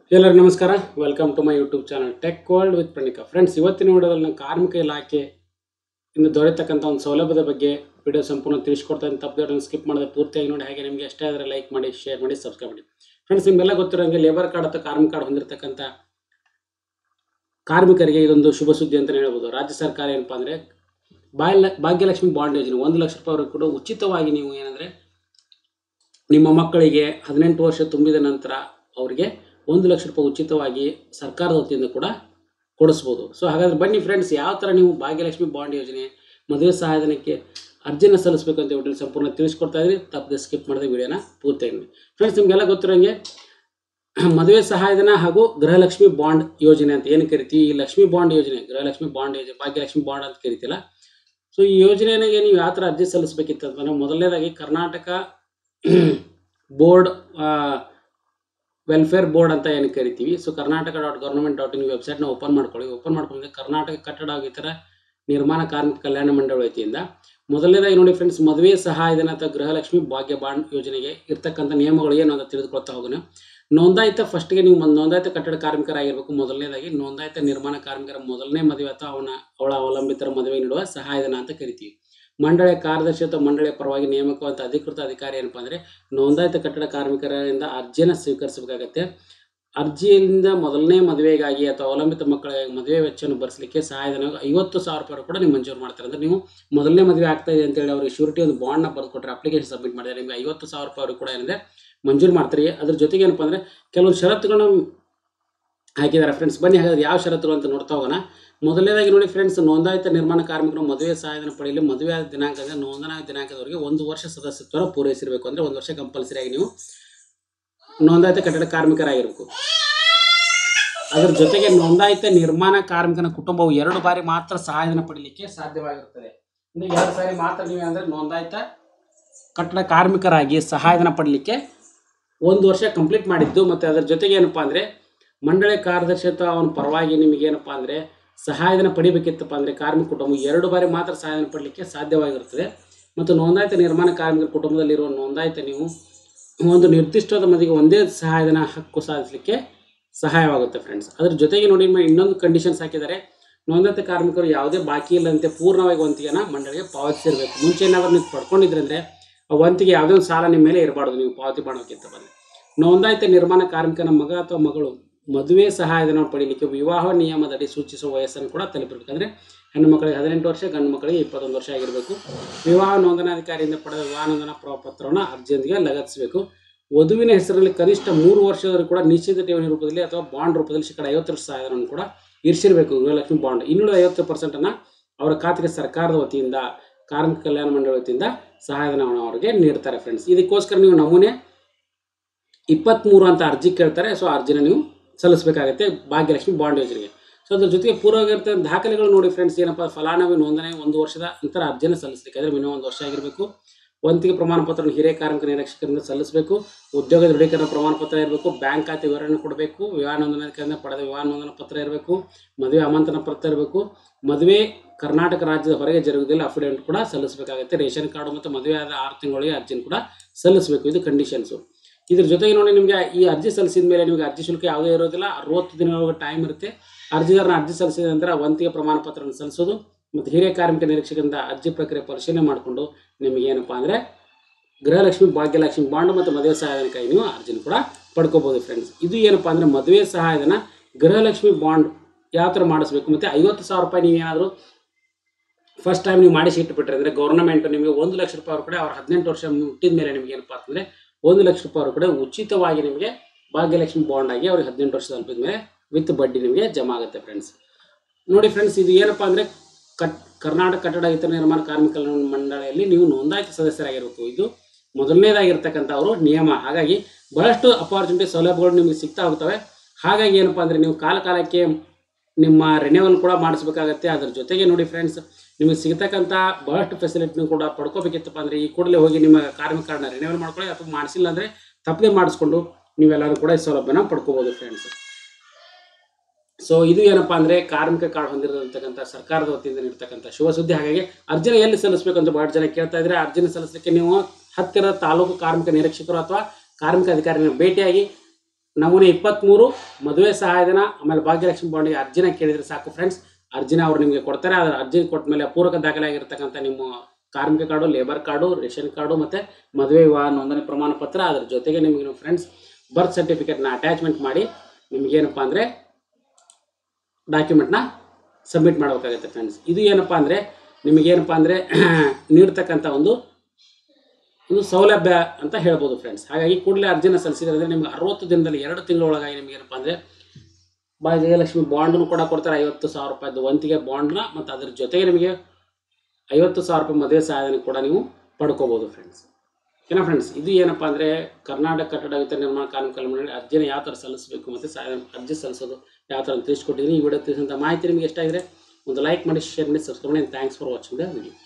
ಎಲ್ಲರಿಗೂ ನಮಸ್ಕಾರ. Welcome to my YouTube channel tech world with Praneeka. Friends, ಇವತ್ತಿನ ವಿಡಿಯೋದಲ್ಲಿ ನಾನು ಕಾರ್ಮಿಕ ಇಲಾಖೆ ಇಂದ ದೊರೆತಕ್ಕಂಥ ಒಂದು ಸೌಲಭ್ಯದ ಬಗ್ಗೆ ವಿಡಿಯೋ ಸಂಪೂರ್ಣ ತಿಳಿಸ್ಕೊಡ್ತಾನೆ. ತಪ್ಪದೆ ಸ್ಕಿಪ್ ಮಾಡಿದ್ರೆ ಪೂರ್ತಿಯಾಗಿ ನೋಡಿ. ಹಾಗೆ ನಿಮಗೆ ಇಷ್ಟ ಆದರೆ ಲೈಕ್ ಮಾಡಿ, ಶೇರ್ ಮಾಡಿ, ಸಬ್ಸ್ಕ್ರೈಬ್ ಮಾಡಿ. ಫ್ರೆಂಡ್ಸ್, ನಿಮಗೆಲ್ಲ ಗೊತ್ತಿರೋಂಗೆ ಲೇಬರ್ ಕಾರ್ಡ್ ಅಥವಾ ಕಾರ್ಮಿಕ ಕಾರ್ಡ್ ಹೊಂದಿರತಕ್ಕಂಥ ಕಾರ್ಮಿಕರಿಗೆ ಇದೊಂದು ಶುಭ ಸುದ್ದಿ ಅಂತಲೇ ಹೇಳ್ಬೋದು. ರಾಜ್ಯ ಸರ್ಕಾರ ಏನಪ್ಪ ಅಂದರೆ ಭಾಗ್ಯಲಕ್ಷ್ಮಿ ಬಾಂಡ್ ಯೋಜನೆ 1,00,000 ರೂಪಾಯಿ ಕೂಡ ಉಚಿತವಾಗಿ ನೀವು ಏನಂದರೆ ನಿಮ್ಮ ಮಕ್ಕಳಿಗೆ 18 ವರ್ಷ ತುಂಬಿದ ನಂತರ ಅವರಿಗೆ 1,00,000 ರೂಪಾಯಿ ಉಚಿತವಾಗಿ ಸರ್ಕಾರದ ವತಿಯಿಂದ ಕೂಡ ಕೊಡಿಸ್ಬೋದು. ಸೊ ಹಾಗಾದ್ರೆ ಬನ್ನಿ ಫ್ರೆಂಡ್ಸ್, ಯಾವ ಥರ ನೀವು ಭಾಗ್ಯಲಕ್ಷ್ಮಿ ಬಾಂಡ್ ಯೋಜನೆ ಮದುವೆ ಸಹಾಯಧನಕ್ಕೆ ಅರ್ಜಿನ ಸಲ್ಲಿಸಬೇಕು ಅಂತ ವಿಡಿಯೋ ಸಂಪೂರ್ಣ ತಿಳಿಸ್ಕೊಡ್ತಾ ಇದ್ರಿ. ತಪ್ಪದೆ ಸ್ಕಿಪ್ ಮಾಡಿದ ವಿಡಿಯೋನ ಪೂರ್ತಿಯಾಗಿ. ಫ್ರೆಂಡ್ಸ್, ನಿಮಗೆಲ್ಲ ಗೊತ್ತಿರೋಂಗೆ ಮದುವೆ ಸಹಾಯಧನ ಹಾಗೂ ಗೃಹಲಕ್ಷ್ಮಿ ಬಾಂಡ್ ಯೋಜನೆ ಅಂತ ಏನು ಕರಿತೀವಿ, ಈ ಲಕ್ಷ್ಮಿ ಬಾಂಡ್ ಯೋಜನೆ, ಗೃಹಲಕ್ಷ್ಮಿ ಬಾಂಡ್ ಯೋಜನೆ, ಭಾಗ್ಯಲಕ್ಷ್ಮಿ ಬಾಂಡ್ ಅಂತ ಕರಿತಿಲ್ಲ. ಸೊ ಈ ಯೋಜನೆಗೆ ನೀವು ಯಾವ ಥರ ಅರ್ಜಿ ಸಲ್ಲಿಸಬೇಕಿತ್ತು ಅಂತಂದರೆ, ಮೊದಲನೇದಾಗಿ ಕರ್ನಾಟಕ ಬೋರ್ಡ್ ವೆಲ್ಫೇರ್ ಬೋರ್ಡ್ ಅಂತ ಏನು ಕರಿತೀವಿ. ಸೊ karnataka.government.in ವೆಬ್ಸೈಟ್ನ ಓಪನ್ ಮಾಡ್ಕೊಳ್ಳಿ. ಓಪನ್ ಮಾಡ್ಕೊಂಡ್ರೆ ಕರ್ನಾಟಕ ಕಟ್ಟಡ ಹಾಗೂ ಇತರ ನಿರ್ಮಾಣ ಕಾರ್ಮಿಕ ಕಲ್ಯಾಣ ಮಂಡಳಿ ವತಿಯಿಂದ ಮೊದಲನೇದಾಗಿ ನೋಡಿ ಫ್ರೆಂಡ್ಸ್, ಮದುವೆ ಸಹಾಯಧನ ಅಥವಾ ಗೃಹಲಕ್ಷ್ಮಿ ಭಾಗ್ಯ ಬಾಂಡ್ ಯೋಜನೆಗೆ ಇರ್ತಕ್ಕಂಥ ನಿಯಮಗಳು ಏನು ಅಂತ ತಿಳಿದುಕೊಳ್ತಾ ಹೋಗೋಣ. ನೋಂದಾಯಿತ ಫಸ್ಟ್ಗೆ ನೀವು ನೋಂದಾಯಿತ ಕಟ್ಟಡ ಕಾರ್ಮಿಕರಾಗಿರ್ಬೇಕು. ಮೊದಲನೇದಾಗಿ ನೋಂದಾಯಿತ ನಿರ್ಮಾಣ ಕಾರ್ಮಿಕರ ಮೊದಲನೇ ಮದುವೆ ಅಥವಾ ಅವಳ ಅವಲಂಬಿತರ ಮದುವೆ ನೀಡುವ ಸಹಾಯಧನ ಅಂತ ಕರಿತೀವಿ. ಮಂಡಳಿಯ ಕಾರ್ಯದರ್ಶಿ ಅಥವಾ ಮಂಡಳಿಯ ಪರವಾಗಿ ನೇಮಕವಾದ ಅಧಿಕೃತ ಅಧಿಕಾರಿ ಏನಪ್ಪ ಅಂದರೆ ನೋಂದಾಯಿತ ಕಟ್ಟಡ ಕಾರ್ಮಿಕರಿಂದ ಅರ್ಜಿಯನ್ನು ಸ್ವೀಕರಿಸಬೇಕಾಗತ್ತೆ. ಅರ್ಜಿಯಿಂದ ಮೊದಲನೇ ಮದುವೆಗಾಗಿ ಅಥವಾ ಅವಲಂಬಿತ ಮಕ್ಕಳಿಗಾಗಿ ಮದುವೆ ವೆಚ್ಚವನ್ನು ಭರಿಸಲಿಕ್ಕೆ ಸಹಾಯಧನ 50,000 ರೂಪಾಯಿ ಕೂಡ ನೀವು ಮಂಜೂರು ಮಾಡ್ತಾರೆ. ಅಂದರೆ ನೀವು ಮೊದಲನೇ ಮದುವೆ ಆಗ್ತಾ ಇದೆ ಅಂತೇಳಿ ಅವ್ರಿಗೆ ಶ್ಯೂರಿಟಿ ಒಂದು ಬಾಂಡ್ನ ಬರೆದು ಕೊಟ್ಟರೆ, ಅಪ್ಲಿಕೇಶನ್ ಸಬ್ಮಿಟ್ ಮಾಡಿದರೆ ನಿಮಗೆ 50,000 ರೂಪಾಯಿ ಕೂಡ ಏನಿದೆ ಮಂಜೂರು ಮಾಡ್ತಾರೆ. ಅದ್ರ ಜೊತೆಗೆ ಏನಪ್ಪ ಅಂದರೆ ಕೆಲವು ಷರತ್ತುಗಳನ್ನ ಹಾಕಿದ್ದಾರೆ ಫ್ರೆಂಡ್ಸ್. ಬನ್ನಿ ಹಾಗಾದ್ರೆ ಯಾವ ಷರತ್ತುಗಳು ಅಂತ ನೋಡ್ತಾ ಹೋಗೋಣ. ಮೊದಲನೇದಾಗಿ ನೋಡಿ ಫ್ರೆಂಡ್ಸ್, ನೋಂದಾಯಿತ ನಿರ್ಮಾಣ ಕಾರ್ಮಿಕರು ಮದುವೆ ಸಹಾಯಧನ ಪಡೆಯಲು ಮದುವೆ ಆದ ದಿನಾಂಕದಿಂದ ನೋಂದಣಾ ದಿನಾಂಕದವರೆಗೆ 1 ವರ್ಷ ಸದಸ್ಯತ್ವ ಪೂರೈಸಿರಬೇಕು. ಅಂದರೆ 1 ವರ್ಷ ಕಂಪಲ್ಸರಿಯಾಗಿ ನೀವು ನೋಂದಾಯಿತ ಕಟ್ಟಡ ಕಾರ್ಮಿಕರಾಗಿರಬೇಕು. ಅದರ ಜೊತೆಗೆ ನೋಂದಾಯಿತ ನಿರ್ಮಾಣ ಕಾರ್ಮಿಕನ ಕುಟುಂಬವು 2 ಬಾರಿ ಮಾತ್ರ ಸಹಾಯಧನ ಪಡೆಯಲಿಕ್ಕೆ ಸಾಧ್ಯವಾಗಿರುತ್ತದೆ. ಅಂದರೆ 2 ಸಾರಿ ಮಾತ್ರ ನೀವು ಅಂದರೆ ನೋಂದಾಯಿತ ಕಟ್ಟಡ ಕಾರ್ಮಿಕರಾಗಿ ಸಹಾಯಧನ ಪಡಲಿಕ್ಕೆ 1 ವರ್ಷ ಕಂಪ್ಲೀಟ್ ಮಾಡಿದ್ದು. ಮತ್ತು ಅದರ ಜೊತೆಗೆ ಏನಪ್ಪ ಅಂದರೆ ಮಂಡಳಿ ಕಾರ್ಯದರ್ಶಿ ಅಥವಾ ಅವನ ಪರವಾಗಿ ನಿಮಗೇನಪ್ಪ ಅಂದರೆ ಸಹಾಯಧನ ಪಡಿಬೇಕಿತ್ತಪ್ಪ ಅಂದರೆ ಕಾರ್ಮಿಕ ಕುಟುಂಬ 2 ಬಾರಿ ಮಾತ್ರ ಸಹಾಯಧನ ಪಡಲಿಕ್ಕೆ ಸಾಧ್ಯವಾಗಿರುತ್ತದೆ. ಮತ್ತು ನೋಂದಾಯಿತ ನಿರ್ಮಾಣ ಕಾರ್ಮಿಕರ ಕುಟುಂಬದಲ್ಲಿರುವ ನೋಂದಾಯಿತ ನೀವು ಒಂದು ನಿರ್ದಿಷ್ಟವಾದ ಮದುವೆಗೆ ಒಂದೇ ಸಹಾಯಧನ ಹಕ್ಕು ಸಾಧಿಸಲಿಕ್ಕೆ ಸಹಾಯವಾಗುತ್ತೆ ಫ್ರೆಂಡ್ಸ್. ಅದ್ರ ಜೊತೆಗೆ ನೋಡಿ ಇನ್ನೊಂದು ಕಂಡೀಷನ್ಸ್ ಹಾಕಿದ್ದಾರೆ. ನೋಂದಾಯಿತ ಕಾರ್ಮಿಕರು ಯಾವುದೇ ಬಾಕಿ ಇಲ್ಲದಂತೆ ಪೂರ್ಣವಾಗಿ ವಂತಿಗೆಯನ್ನು ಮಂಡಳಿಗೆ ಪಾವತಿಸಿರಬೇಕು. ಮುಂಚೆ ಏನಾದರೂ ನೀವು ಪಡ್ಕೊಂಡಿದ್ರೆ ಅಂದರೆ ಆ ವಂತಿಗೆ ಯಾವುದೇ ಒಂದು ಸಾಲ ನಿಮ್ಮ ಮೇಲೆ ಇರಬಾರ್ದು, ನೀವು ಪಾವತಿ ಮಾಡೋಕ್ಕಿಂತ ಬಂದರೆ. ನೋಂದಾಯಿತ ನಿರ್ಮಾಣ ಕಾರ್ಮಿಕನ ಮಗ ಅಥವಾ ಮಗಳು ಮದುವೆ ಸಹಾಯಧನ ಪಡೆಯಲಿಕ್ಕೆ ವಿವಾಹ ನಿಯಮದಡಿ ಸೂಚಿಸುವ ವಯಸ್ಸನ್ನು ಕೂಡ ತಲುಪಿರಬೇಕು. ಅಂದರೆ ಹೆಣ್ಣು ಮಕ್ಕಳಿಗೆ 18 ವರ್ಷ, ಗಂಡು ಮಕ್ಕಳಿಗೆ 21 ವರ್ಷ ಆಗಿರಬೇಕು. ವಿವಾಹ ನೋಂದಣಾಧಿಕಾರಿಯಿಂದ ಪಡೆದ ವಿವಾಹ ನೋಂದಣಾ ಪತ್ರವನ್ನು ಅರ್ಜಿಯೊಂದಿಗೆ ಲಗತ್ತಿಸಬೇಕು. ವಧುವಿನ ಹೆಸರಲ್ಲಿ ಕನಿಷ್ಠ 3 ವರ್ಷದವರೆಗೂ ಕೂಡ ನಿಶ್ಚಿತ ಠೇವಣಿ ರೂಪದಲ್ಲಿ ಅಥವಾ ಬಾಂಡ್ ರೂಪದಲ್ಲಿ ಶೇಕಡ 50 ಸಹಾಯಧನವನ್ನು ಕೂಡ ಇರಿಸಿರಬೇಕು. ಗೃಹಲಕ್ಷ್ಮಿ ಬಾಂಡ್ ಇನ್ನುಳಿದ 50% ಅವರ ಖಾತೆಗೆ ಸರ್ಕಾರದ ವತಿಯಿಂದ ಕಾರ್ಮಿಕ ಕಲ್ಯಾಣ ಮಂಡಳಿ ವತಿಯಿಂದ ಸಹಾಯಧನವನ್ನು ಅವರಿಗೆ ನೀಡ್ತಾರೆ ಫ್ರೆಂಡ್ಸ್. ಇದಕ್ಕೋಸ್ಕರ ನೀವು ನಮೂನೆ 23 ಅಂತ ಅರ್ಜಿ ಕೇಳ್ತಾರೆ. ಸೊ ಅರ್ಜಿನ ನೀವು ಸಲ್ಲಿಸಬೇಕಾಗುತ್ತೆ ಭಾಗ್ಯಲಕ್ಷ್ಮಿ ಬಾಂಡ್ ಯೋಜನೆಗೆ. ಸೊ ಅದ್ರ ಜೊತೆಗೆ ಪೂರ್ವವಾಗಿರುತ್ತೆ ದಾಖಲೆಗಳು ನೋಡಿ ಫ್ರೆಂಡ್ಸ್. ಏನಪ್ಪ, ಫಲಾನುಭವಿ ನೋಂದಣಿ 1 ವರ್ಷದ ನಂತರ ಅರ್ಜಿನ ಸಲ್ಲಿಸಲಿಕ್ಕೆ ಅಂದರೆ ಮಿನಿಮಮ್ 1 ವರ್ಷ ಆಗಿರಬೇಕು. ವಂತಿಗೆ ಪ್ರಮಾಣ ಪತ್ರವನ್ನು ಹಿರಿಯ ಕಾರ್ಮಿಕ ನಿರೀಕ್ಷಕರಿಂದ ಸಲ್ಲಿಸಬೇಕು. ಉದ್ಯೋಗ ದೃಢೀಕರಣ ಪ್ರಮಾಣ ಪತ್ರ ಇರಬೇಕು. ಬ್ಯಾಂಕ್ ಖಾತೆ ವಿವರಣೆ ಕೊಡಬೇಕು. ವಿವಾಹ ನೋಂದಣಾಧಿಕಾರಿಯಿಂದ ಪಡೆದ ವಿವಾಹ ನೋಂದಣಾ ಪತ್ರ ಇರಬೇಕು. ಮದುವೆ ಆಮಂತ್ರಣ ಪತ್ರ ಇರಬೇಕು. ಮದುವೆ ಕರ್ನಾಟಕ ರಾಜ್ಯದ ಹೊರಗೆ ಜರುಗುವುದಿಲ್ಲ ಅಫಿಡೇವಿಟ್ ಕೂಡ ಸಲ್ಲಿಸಬೇಕಾಗುತ್ತೆ. ರೇಷನ್ ಕಾರ್ಡು ಮತ್ತು ಮದುವೆ ಆದ 6 ತಿಂಗಳಿಗೆ ಅರ್ಜಿನ ಕೂಡ ಸಲ್ಲಿಸಬೇಕು. ಇದು ಕಂಡೀಷನ್ಸು. ಇದ್ರ ಜೊತೆಗೆ ನೋಡಿ, ನಿಮಗೆ ಈ ಅರ್ಜಿ ಸಲ್ಲಿಸಿದ ಮೇಲೆ ನಿಮಗೆ ಅರ್ಜಿ ಶುಲ್ಕ ಯಾವುದೇ ಇರೋದಿಲ್ಲ. 60 ದಿನಗಳ ಟೈಮ್ ಇರುತ್ತೆ. ಅರ್ಜಿದಾರನ ಅರ್ಜಿ ಸಲ್ಲಿಸಿದ ನಂತರ ವಂತಿಗೆ ಪ್ರಮಾಣ ಪತ್ರವನ್ನು ಸಲ್ಲಿಸೋದು ಮತ್ತು ಹಿರಿಯ ಕಾರ್ಮಿಕ ನಿರೀಕ್ಷಕರಿಂದ ಅರ್ಜಿ ಪ್ರಕ್ರಿಯೆ ಪರಿಶೀಲನೆ ಮಾಡಿಕೊಂಡು ನಿಮಗೇನಪ್ಪ ಅಂದರೆ ಗೃಹಲಕ್ಷ್ಮಿ ಭಾಗ್ಯಲಕ್ಷ್ಮಿ ಬಾಂಡ್ ಮತ್ತು ಮದುವೆ ಸಹಾಯಧನಕ್ಕಾಗಿ ನೀವು ಅರ್ಜಿನ ಕೂಡ ಪಡ್ಕೋಬೋದು ಫ್ರೆಂಡ್ಸ್. ಇದು ಏನಪ್ಪ ಅಂದರೆ ಮದುವೆ ಸಹಾಯಧನ, ಗೃಹಲಕ್ಷ್ಮಿ ಬಾಂಡ್ ಯಾವ ಥರ ಮಾಡಿಸ್ಬೇಕು. ಮತ್ತು 50,000 ರೂಪಾಯಿ ನೀವು ಏನಾದರೂ ಫಸ್ಟ್ ಟೈಮ್ ನೀವು ಮಾಡಿಸಿ ಇಟ್ಟುಬಿಟ್ರೆ ಅಂದರೆ ಗೌರ್ಮೆಂಟ್ ನಿಮಗೆ 1,00,000 ರೂಪಾಯಿ ಕೂಡ ಅವ್ರು 18 ವರ್ಷ ಮುಟ್ಟಿದ ಮೇಲೆ ನಿಮಗೆ ಏನಪ್ಪ ಅಂತಂದರೆ 1,00,000 ರೂಪಾಯಿ ಕೂಡ ಉಚಿತವಾಗಿ ನಿಮಗೆ ಭಾಗ್ಯಲಕ್ಷ್ಮಿ ಬಾಂಡ್ ಆಗಿ ಅವ್ರಿಗೆ 18 ವರ್ಷ ತಲುಪಿದ ಮೇಲೆ ವಿತ್ ಬಡ್ಡಿ ನಿಮಗೆ ಜಮಾ ಆಗುತ್ತೆ ಫ್ರೆಂಡ್ಸ್. ನೋಡಿ ಫ್ರೆಂಡ್ಸ್, ಇದು ಏನಪ್ಪ ಅಂದರೆ ಕರ್ನಾಟಕ ಕಟ್ಟಡ ಇತರ ನಿರ್ಮಾಣ ಕಾರ್ಮಿಕ ಮಂಡಳಿಯಲ್ಲಿ ನೀವು ನೋಂದಾಯಿತ ಸದಸ್ಯರಾಗಿರಬೇಕು. ಇದು ಮೊದಲನೇದಾಗಿರ್ತಕ್ಕಂಥ ಅವರು ನಿಯಮ. ಹಾಗಾಗಿ ಬಹಳಷ್ಟು ಅಪಾರ್ಚುನಿಟಿ ಸೌಲಭ್ಯಗಳು ನಿಮಗೆ ಸಿಗ್ತಾ ಹೋಗ್ತವೆ. ಹಾಗಾಗಿ ಏನಪ್ಪ ಅಂದರೆ ನೀವು ಕಾಲಕ್ಕೆ ನಿಮ್ಮ ರಿನ್ಯೂವಲ್ ಕೂಡ ಮಾಡಿಸ್ಬೇಕಾಗತ್ತೆ. ಅದರ ಜೊತೆಗೆ ನೋಡಿ ಫ್ರೆಂಡ್ಸ್, ನಿಮಗೆ ಸಿಗತಕ್ಕಂಥ ಬಹಳಷ್ಟು ಫೆಸಿಲಿಟಿನೂ ಕೂಡ ಪಡ್ಕೋಬೇಕಿತ್ತಪ್ಪ ಅಂದರೆ ಈ ಕೂಡಲೇ ಹೋಗಿ ನಿಮ್ಮ ಕಾರ್ಮಿಕ ಕಾರ್ಡ್ನ ರಿನ್ಯೂವಲ್ ಮಾಡ್ಕೊಳ್ಳಿ. ಅಥವಾ ಮಾಡಿಸಿಲ್ಲ ಅಂದರೆ ತಪ್ಪದೆ ಮಾಡಿಸ್ಕೊಂಡು ನೀವೆಲ್ಲರೂ ಕೂಡ ಈ ಸೌಲಭ್ಯನ ಪಡ್ಕೋಬೋದು ಫ್ರೆಂಡ್ಸ್. ಸೊ ಇದು ಏನಪ್ಪ ಅಂದರೆ ಕಾರ್ಮಿಕ ಕಾರ್ಡ್ ಹೊಂದಿರತಕ್ಕಂಥ ಸರ್ಕಾರದ ವತಿಯಿಂದ ನೀಡ್ತಕ್ಕಂಥ ಶುಭ ಸುದ್ದಿ. ಹಾಗಾಗಿ ಅರ್ಜಿನ ಎಲ್ಲಿ ಸಲ್ಲಿಸಬೇಕು ಅಂತ ಬಹಳ ಜನ ಕೇಳ್ತಾ ಇದ್ರೆ, ಅರ್ಜಿನ ಸಲ್ಲಿಸಲಿಕ್ಕೆ ನೀವು ಹತ್ತಿರದ ತಾಲೂಕು ಕಾರ್ಮಿಕ ನಿರೀಕ್ಷಕರು ಅಥವಾ ಕಾರ್ಮಿಕ ಅಧಿಕಾರಿನ ಭೇಟಿಯಾಗಿ ನಮೂನೆ 23 ಮದುವೆ ಸಹಾಯಧನ ಆಮೇಲೆ ಭಾಗ್ಯಲಕ್ಷ್ಮಿ ಬಾಂಡ್ಗೆ ಅರ್ಜಿನ ಕೇಳಿದ್ರೆ ಸಾಕು ಫ್ರೆಂಡ್ಸ್, ಅರ್ಜಿನ ಅವ್ರು ನಿಮಗೆ ಕೊಡ್ತಾರೆ. ಅದರ ಅರ್ಜಿ ಕೊಟ್ಟ ಮೇಲೆ ಪೂರಕ ದಾಖಲೆ ಆಗಿರ್ತಕ್ಕಂಥ ನಿಮ್ಮ ಕಾರ್ಮಿಕ card, labour card, ration card ಮತ್ತು ಮದುವೆ ವಿವಾಹ ನೋಂದಣಿ ಪ್ರಮಾಣ ಪತ್ರ, ಅದರ ಜೊತೆಗೆ ನಿಮಗೆ ಫ್ರೆಂಡ್ಸ್ ಬರ್ತ್ ಸರ್ಟಿಫಿಕೇಟ್ನ ಅಟ್ಯಾಚ್ಮೆಂಟ್ ಮಾಡಿ ನಿಮಗೇನಪ್ಪ ಅಂದರೆ ಡಾಕ್ಯುಮೆಂಟ್ನ ಸಬ್ಮಿಟ್ ಮಾಡಬೇಕಾಗುತ್ತೆ ಫ್ರೆಂಡ್ಸ್. ಇದು ಏನಪ್ಪ ಅಂದರೆ ನಿಮಗೇನಪ್ಪ ಅಂದರೆ ನೀಡ್ತಕ್ಕಂಥ ಒಂದು ಸೌಲಭ್ಯ ಅಂತ ಹೇಳ್ಬೋದು ಫ್ರೆಂಡ್ಸ್. ಹಾಗಾಗಿ ಕೂಡಲೇ ಅರ್ಜಿನ ಸಲ್ಲಿಸಿದ್ರೆ ನಿಮ್ಗೆ 60 ದಿನದಲ್ಲಿ 2 ತಿಂಗಳೊಳಗಾಗಿ ನಿಮಗೇನಪ್ಪ ಅಂದರೆ ಭಾಗ್ಯಲಕ್ಷ್ಮಿ ಬಾಂಡನ್ನು ಕೂಡ ಕೊಡ್ತಾರೆ. 50,000 ರೂಪಾಯಿದು ವಂತಿಗೆ ಬಾಂಡ್ನ, ಮತ್ತು ಅದ್ರ ಜೊತೆಗೆ ನಿಮಗೆ 50,000 ರೂಪಾಯಿ ಮದುವೆ ಸಹಾಯಧನ ಕೂಡ ನೀವು ಪಡ್ಕೋಬೋದು ಫ್ರೆಂಡ್ಸ್. ಓಕೆನಾ ಫ್ರೆಂಡ್ಸ್, ಇದು ಏನಪ್ಪ ಅಂದರೆ ಕರ್ನಾಟಕ ಕಟ್ಟಡ ವಿತರಣೆ ನಿರ್ಮಾಣ ಕಾರ್ಮಿಕರ ಮಂಡಳಿ ಅರ್ಜಿನ ಯಾವ ಥರ ಸಲ್ಲಿಸಬೇಕು ಮತ್ತು ಅರ್ಜಿ ಸಲ್ಲಿಸೋದು ಯಾವ ಥರ ತಿಳಿಸ್ಕೊಟ್ಟಿದ್ದೀನಿ. ಈ ವಿಡಿಯೋ ತಿಳಿಸಿದಂಥ ಮಾಹಿತಿ ನಿಮಗೆ ಇಷ್ಟ ಆಗಿದ್ರೆ ಒಂದು ಲೈಕ್ ಮಾಡಿ, ಶೇರ್ ಮಾಡಿ, ಸಬ್ಸ್ಕ್ರೈಬ್ ಮಾಡಿ. Thanks for watching the video.